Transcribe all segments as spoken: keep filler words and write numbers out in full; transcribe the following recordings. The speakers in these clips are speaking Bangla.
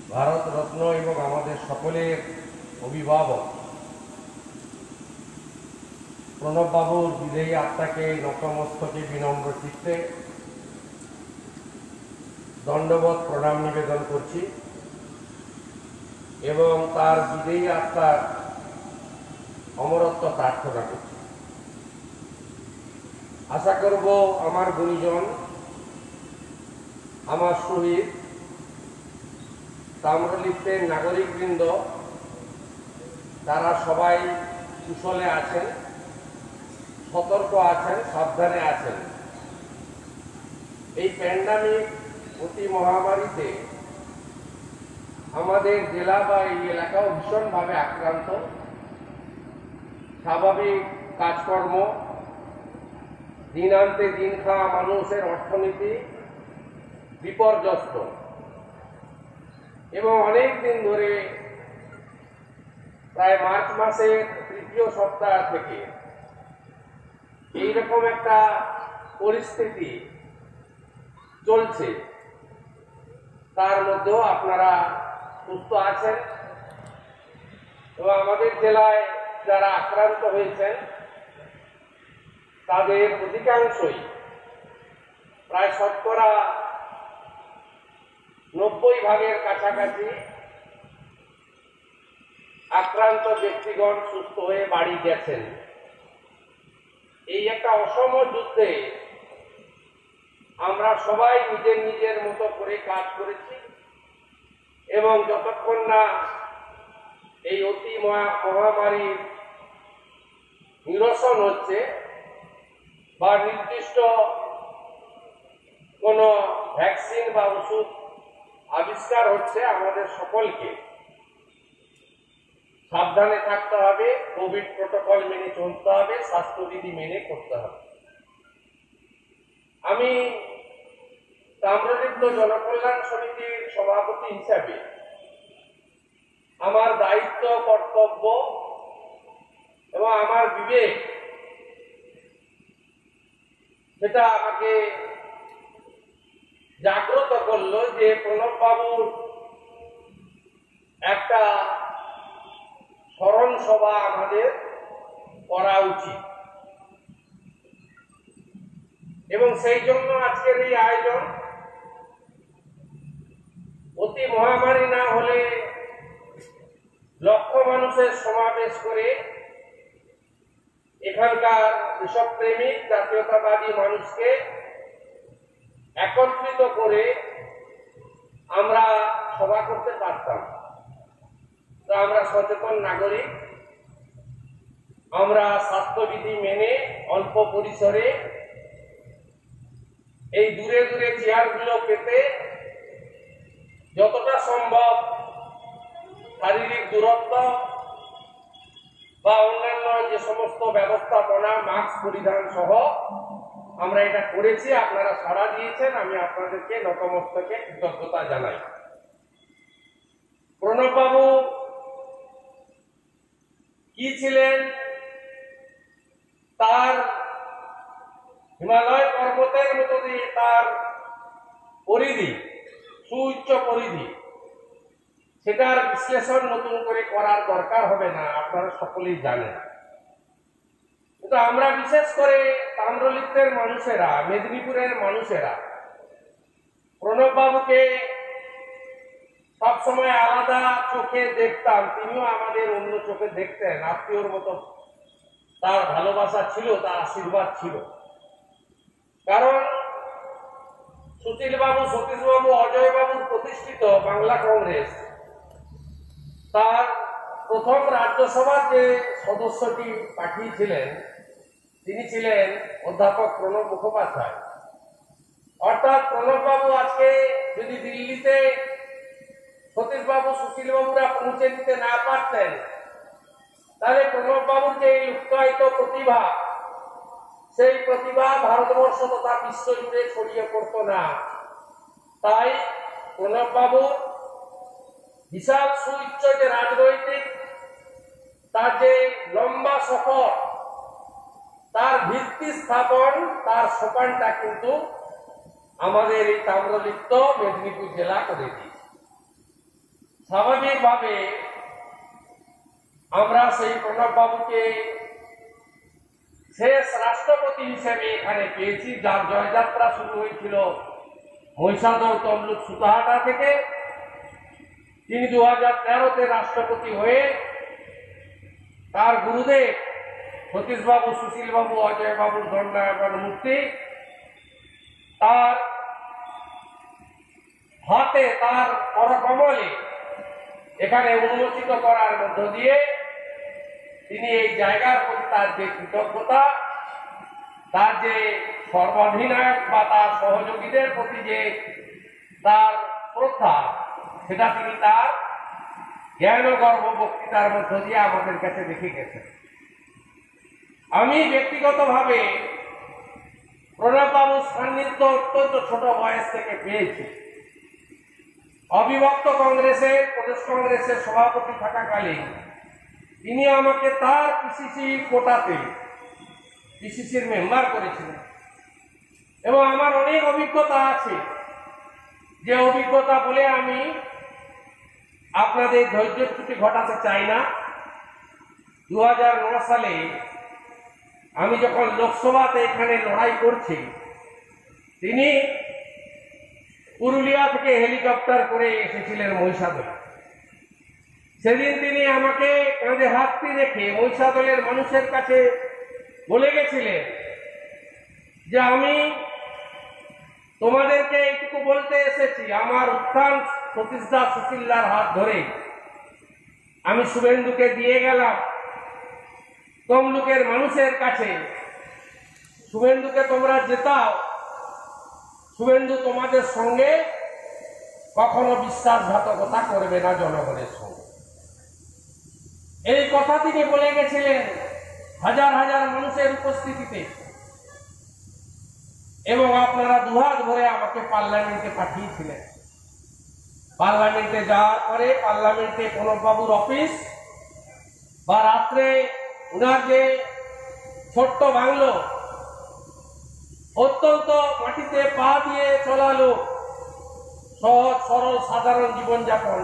ভারত রত্ন এবং আমাদের সকলের অভিভাবক প্রণববাবুর বিদেয়ী আত্মাকে নতমস্তকে বিনম্র চিত্তে দণ্ডবত প্রণাম নিবেদন করছি এবং তার বিদেয়ী আত্মার অমরত্ব প্রার্থনা করছি। আশা করব আমার গুণীজন, আমার শহীদ তাম্রলিপ্তের নাগরিকবৃন্দ তারা সবাই কুশলে আছেন, সতর্ক আছেন, সাবধানে আছেন। এই প্যান্ডামিক অতি মহামারীতে আমাদের জেলা বা এই এলাকাও ভীষণভাবে আক্রান্ত। স্বাভাবিক কাজকর্ম, দিন আনতে দিন খাওয়া মানুষের অর্থনীতি বিপর্যস্ত এবং অনেক দিন ধরে প্রায় মার্চ মাসের তৃতীয় সপ্তাহ থেকে এইরকম একটা পরিস্থিতি চলছে। তার মধ্যেও আপনারা সুস্থ আছেন এবং আমাদের জেলায় যারা আক্রান্ত হয়েছেন তাদের অধিকাংশই প্রায় শতকরা নব্বই ভাগের কাছাকাছি আক্রান্ত ব্যক্তিগণ সুস্থ হয়ে বাড়ি গেছেন। এই একটা অসম যুদ্ধে আমরা সবাই নিজের নিজের মতো করে কাজ করেছি এবং যতক্ষণ না এই অতি মহামারীর নিরসন হচ্ছে বা নির্দিষ্ট কোনো ভ্যাকসিন বা ওষুধ আবিষ্কার হচ্ছে, আমাদের সকলকে সাবধানে থাকতে হবে, কোভিড প্রোটোকল মেনে চলতে হবে, স্বাস্থ্যবিধি মেনে করতে হবে। আমি তাম্রলিপ্ত জনকল্যাণ সমিতির সভাপতি হিসাবে আমার দায়িত্ব, কর্তব্য এবং আমার বিবেক সেটা আমাকে জাগ্রত করলো যে প্রণববাবুর একটা স্মরণ সভা আমাদের করা উচিত এবং সেই জন্য আজকের এই আয়োজন। অতি মহামারী না হলে লক্ষ মানুষের সমাবেশ করে এখানকার দেশপ্রেমিক জাতীয়তাবাদী মানুষকে একত্রিত করে আমরা সভা করতে পারতাম। তো আমরা সচেতন নাগরিক, আমরা স্বাস্থ্যবিধি মেনে অল্প পরিসরে এই দূরে দূরে চেয়ারগুলো পেতে যতটা সম্ভব শারীরিক দূরত্ব বা অন্যান্য যে সমস্ত ব্যবস্থাপনা, মাস্ক পরিধান সহ আমরা এটা করেছি। আপনারা সাড়া দিয়েছেন, আমি আপনাদেরকে নতমস্তকে কৃতজ্ঞতা জানাই। প্রণববাবু কি ছিলেন? তার হিমালয় পর্বতের মতো দিয়ে তার পরিধি, সুউচ্চ পরিধি, সেটার বিশ্লেষণ নতুন করে করার দরকার হবে না, আপনারা সকলেই জানেন। কিন্তু আমরা বিশেষ করে তাম্রলিপ্তের মানুষেরা, মেদিনীপুরের মানুষেরা প্রণববাবুকে সবসময় আলাদা চোখে দেখতাম, তিনিও আমাদের অন্য চোখে দেখতেন। আত্মীয়র মতো তার ভালোবাসা ছিল, তার আশীর্বাদ ছিল। কারণ সুশীলবাবু, সতীশবাবু, অজয়বাবুর প্রতিষ্ঠিত বাংলা কংগ্রেস, তার প্রথম রাজ্যসভার যে সদস্যটি পাঠিয়েছিলেন তিনি ছিলেন অধ্যাপক প্রণব মুখোপাধ্যায়। অর্থাৎ প্রণববাবু আজকে যদি দিল্লিতে সতীশবাবু, সুশীলবাবুরা পৌঁছে দিতে না পারতেন, তাহলে প্রণববাবুর যে লুপ্তায়িত প্রতিভা, সেই প্রতিভা ভারতবর্ষ তথা বিশ্ব জুড়ে ছড়িয়ে পড়ত না। তাই প্রণববাবু বিশাল সুউচ্চ যে রাজনৈতিক তার যে লম্বা সফর, তার ভিত্তি স্থাপন, তার সোপানটা কিন্তু আমাদের এই তাম্রলিপ্ত মেদিনীপুর জেলা করে দিয়েছে। স্বাভাবিকভাবে আমরা সেই প্রণব বাবুকে শেষ রাষ্ট্রপতি হিসেবে এখানে পেয়েছি, যার জয়যাত্রা শুরু হয়েছিল মহিষাদল তমলুক সুতাহাটা থেকে। তিনি দু হাজার তেরোতে রাষ্ট্রপতি হয়ে তার গুরুদেব সতীশবাবু, সুশীলবাবু, অজয়বাবুর দণ্ডায়মান মূর্তি তার হাতে, তার করকমলে এখানে উন্মোচিত করার মধ্য দিয়ে তিনি এই জায়গার প্রতি তার যে কৃতজ্ঞতা, তার যে সর্বাধিনায়ক বা তার সহযোগীদের প্রতি যে তার শ্রদ্ধা, সেটা তিনি তার জ্ঞান ও গর্ব বক্তৃতার মধ্য দিয়ে আমাদের কাছে রেখে গেছেন। আমি ব্যক্তিগতভাবে প্রণব বাবুর সান্নিধ্য অত্যন্ত ছোট বয়স থেকে পেয়েছি। অবিভক্ত কংগ্রেসের, প্রদেশ কংগ্রেসের সভাপতি থাকাকালীন তিনি আমাকে তার পিসিসি কোটাতে পিসিসির মেম্বার করেছিলেন এবং আমার অনেক অভিজ্ঞতা আছে, যে অভিজ্ঞতা বলে আমি আপনাদের ধৈর্যচ্যুতি ঘটাতে চাই না। দু হাজার নয় সালে আমি যখন লোকসভাতে এখানে লড়াই করছি, তিনি পুরুলিয়া থেকে হেলিকপ্টার করে এসেছিলেন মহিষাদলে। সেদিন তিনি আমাকে কাঁধে হাতটি রেখে মহিষাদলের মানুষের কাছে বলে গেছিলেন যে আমি তোমাদেরকে এইটুকু বলতে এসেছি, আমার উত্থান সতীশদা সুশীলদার হাত ধরে আমি শুভেন্দুকে দিয়ে গেলাম তমলুকের মানুষের কাছে। শুভেন্দুকে তোমরা জেতাও, শুভেন্দু তোমাদের সঙ্গে কখনো বিশ্বাসঘাতকতা করবে না জনগণের সঙ্গে। এই কথা তিনি বলে গেছিলেন হাজার হাজার মানুষের উপস্থিতিতে, এবং আপনারা দুহাত ভরে আমাকে পার্লামেন্টে পাঠিয়েছিলেন। পার্লামেন্টে যাওয়ার পরে পার্লামেন্টে প্রণব বাবুর অফিস বা রাত্রে উনার যে ছোট্ট বাংলো, অত্যন্ত মাটিতে পা দিয়ে চলালো, সহজ সরল সাধারণ জীবনযাপন,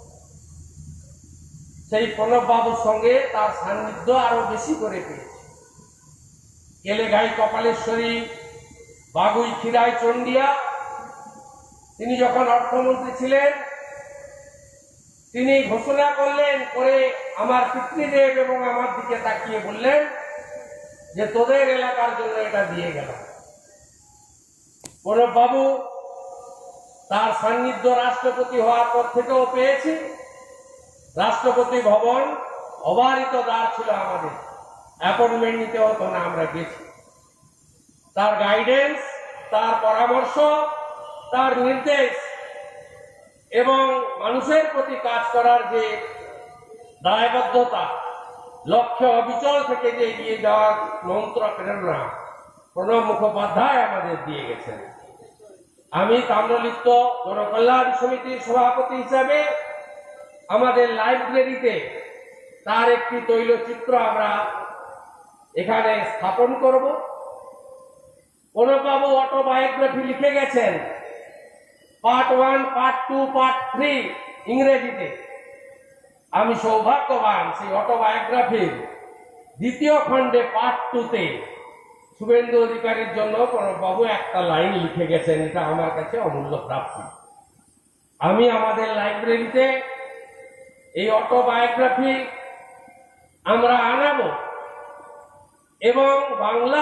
সেই প্রণব বাবুর সঙ্গে তার সান্নিধ্য আরো বেশি করে পেয়েছে। কেলেঘাই, কপালেশ্বরী, বাগুই, খিরাই, চন্ডিয়া, তিনি যখন অর্থমন্ত্রী ছিলেন তিনি ঘোষণা করলেন, করে আমার পিতৃদেব এবং আমার দিকে তাকিয়ে বললেন যে তোদের এলাকার জন্য এটা দিয়ে গেল। প্রণব বাবু তার সান্নিধ্য রাষ্ট্রপতি হওয়ার পর থেকেও পেয়েছি। রাষ্ট্রপতি ভবন অবারিত দ্বার ছিল আমাদের, অ্যাপয়েন্টমেন্ট নিতে হতো না, আমরা গেছি। তার গাইডেন্স, তার পরামর্শ, তার নির্দেশ এবং মানুষের প্রতি কাজ করার যে দায়বদ্ধতা, লক্ষ্য অবিচল থেকে যে এগিয়ে যাওয়ার মন্ত্র প্রেরণা প্রণব মুখোপাধ্যায় আমাদের দিয়ে গেছেন। আমি তাম্রলিপ্ত জনকল্যাণ সমিতির সভাপতি হিসাবে আমাদের লাইব্রেরিতে তার একটি তৈলচিত্র আমরা এখানে স্থাপন করব। প্রণব বাবু অটোবায়োগ্রাফি লিখে গেছেন, part one, part two, part three ইংরেজিতে। আমি সৌভাগ্যবান, সেই অটোবায়োগ্রাফির দ্বিতীয় খণ্ডে পার্ট টুতে শুভেন্দু অধিকারীর জন্য প্রণব বাবু একটা লাইন লিখে গেছেন। এটা আমার কাছে অমূল্য প্রাপ্তি। আমি আমাদের লাইব্রেরিতে এই অটোবায়োগ্রাফি আমরা আনাবো এবং বাংলা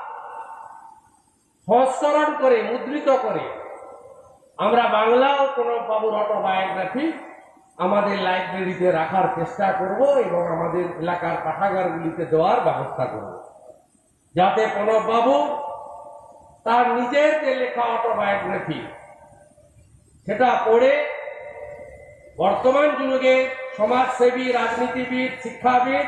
সংস্করণ করে, মুদ্রিত করে আমরা বাংলাও প্রণব বাবুর অটোবায়োগ্রাফি আমাদের লাইব্রেরিতে রাখার চেষ্টা করব এবং আমাদের এলাকার পাঠাগারগুলিতে দেওয়ার ব্যবস্থা করব, যাতে প্রণব বাবু তার নিজের যে লেখা অটোবায়োগ্রাফি সেটা পড়ে বর্তমান যুগে সমাজসেবী, রাজনীতিবিদ, শিক্ষাবিদ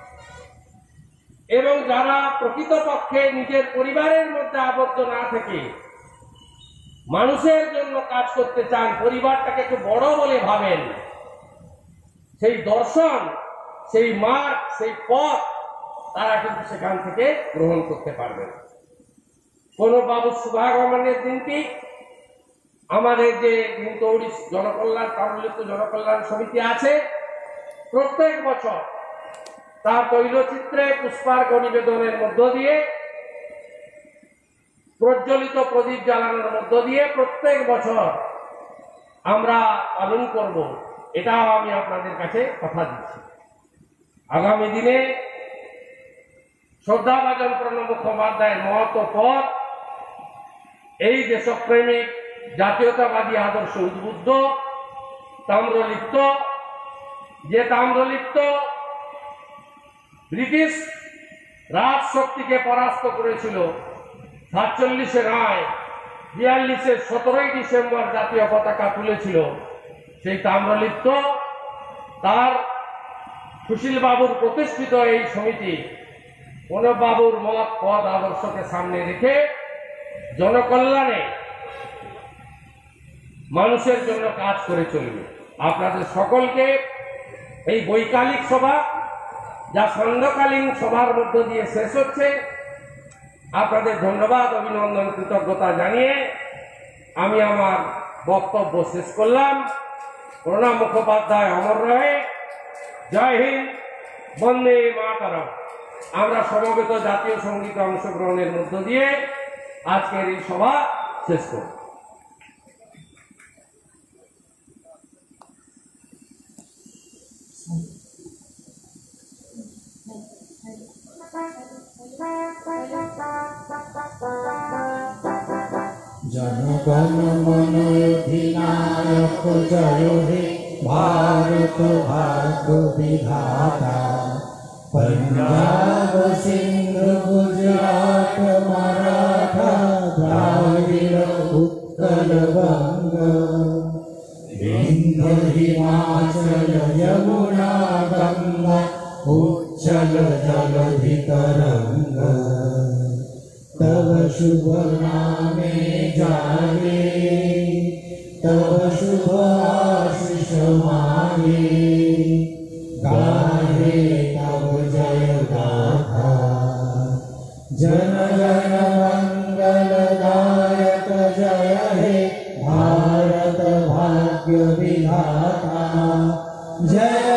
এবং যারা প্রকৃতপক্ষে নিজের পরিবারের মধ্যে আবদ্ধ না থেকে মানুষের জন্য কাজ করতে চান, পরিবারটাকে একটু বড় বলে ভাবেন, সেই দর্শন, সেই মার্গ, সেই পথ তারা কিন্তু সেখান থেকে গ্রহণ করতে পারবেন। প্রণব বাবুর শুভাগমনের দিনটি আমাদের যে নিমতৌড়ি জনকল্যাণ তাম্রলিপ্ত জনকল্যাণ সমিতি আছে, প্রত্যেক বছর তার তৈলচিত্রে পুষ্পার্ঘ নিবেদনের মধ্য দিয়ে, প্রজ্বলিত প্রদীপ জ্বালানোর মধ্য দিয়ে প্রত্যেক বছর আমরা পালন করব, এটাও আমি আপনাদের কাছে কথা দিচ্ছি। আগামী দিনে শ্রদ্ধাভাজন প্রণব মুখোপাধ্যায়ের মহৎ পথ, এই দেশপ্রেমিক জাতীয়তাবাদী আদর্শ উদ্বুদ্ধ তাম্রলিপ্ত, যে তাম্রলিপ্ত ব্রিটিশ রাজ শক্তিকে পরাস্ত করেছিল সাতচল্লিশে নয়, বিয়াল্লিশের সতেরোই ডিসেম্বর জাতীয় পতাকা তুলেছিল, সেই তাম্রলিপ্ত তার সুশীল বাবুর প্রতিষ্ঠিত এই সমিতি প্রণব বাবুর মত পথ আদর্শকে সামনে রেখে জনকল্যাণে মানুষের জন্য কাজ করে চলবে। আপনাদের সকলকে এই বৈকালিক সভা, যা সান্ধ্যকালীন সভার মধ্য দিয়ে শেষ হচ্ছে, আপনাদের ধন্যবাদ, অভিনন্দন, কৃতজ্ঞতা জানিয়ে আমি আমার বক্তব্য শেষ করলাম। প্রণব মুখোপাধ্যায় অমর রহে। জয় হিন্দ, বন্দে মাতরম। আমরা সমবেত জাতীয় সঙ্গীতে অংশগ্রহণের মধ্য দিয়ে আজকের এই সভা শেষ করব। জনগণ মন অধিনায়ক জয় হে ভারত ভাগ্য বিধাতা। पंजाब सिंध गुजरात मराठा द्राविड़ उत्कल बंग विंध्य हिमाचल यमुना गंगा उच्चल जलधि तरंग। तव शुभ नामे जागे तव शुभ आशीष मांगे। गाहे तव जय गाथा जन गण मंगल दायक जय हे भारत भाग्य विधाता। जय